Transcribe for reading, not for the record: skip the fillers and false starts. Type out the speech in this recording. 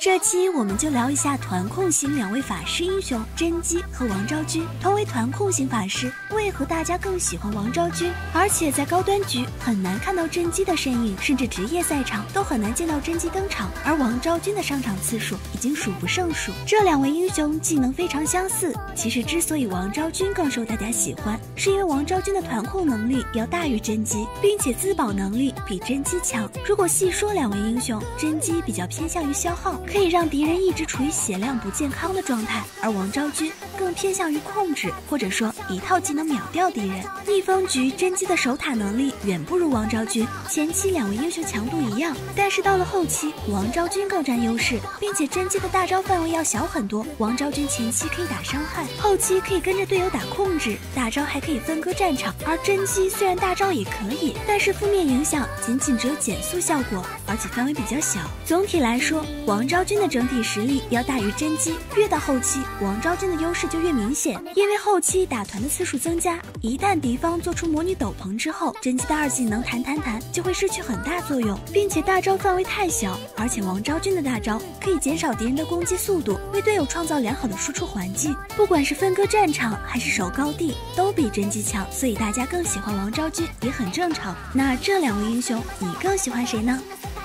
这期我们就聊一下团控型2位法师英雄甄姬和王昭君。同为团控型法师，为何大家更喜欢王昭君？而且在高端局很难看到甄姬的身影，甚至职业赛场都很难见到甄姬登场，而王昭君的上场次数已经数不胜数。这2位英雄技能非常相似，其实之所以王昭君更受大家喜欢，是因为王昭君的团控能力要大于甄姬，并且自保能力比甄姬强。如果细说2位英雄，甄姬比较偏向于消耗，可以让敌人一直处于血量不健康的状态，而王昭君更偏向于控制，或者说一套技能秒掉敌人。逆风局甄姬的守塔能力远不如王昭君，前期2位英雄强度一样，但是到了后期王昭君更占优势，并且甄姬的大招范围要小很多。王昭君前期可以打伤害，后期可以跟着队友打控制，大招还可以分割战场，而甄姬虽然大招也可以，但是负面影响仅只有减速效果，而且范围比较小。总体来说，王昭君的整体实力要大于甄姬，越到后期王昭君的优势就越明显，因为后期打团的次数增加，一旦敌方做出魔女斗篷之后，甄姬的2技能弹就会失去很大作用，并且大招范围太小，而且王昭君的大招可以减少敌人的攻击速度，为队友创造良好的输出环境，不管是分割战场还是守高地都比甄姬强，所以大家更喜欢王昭君也很正常。那这2位英雄你更喜欢谁呢？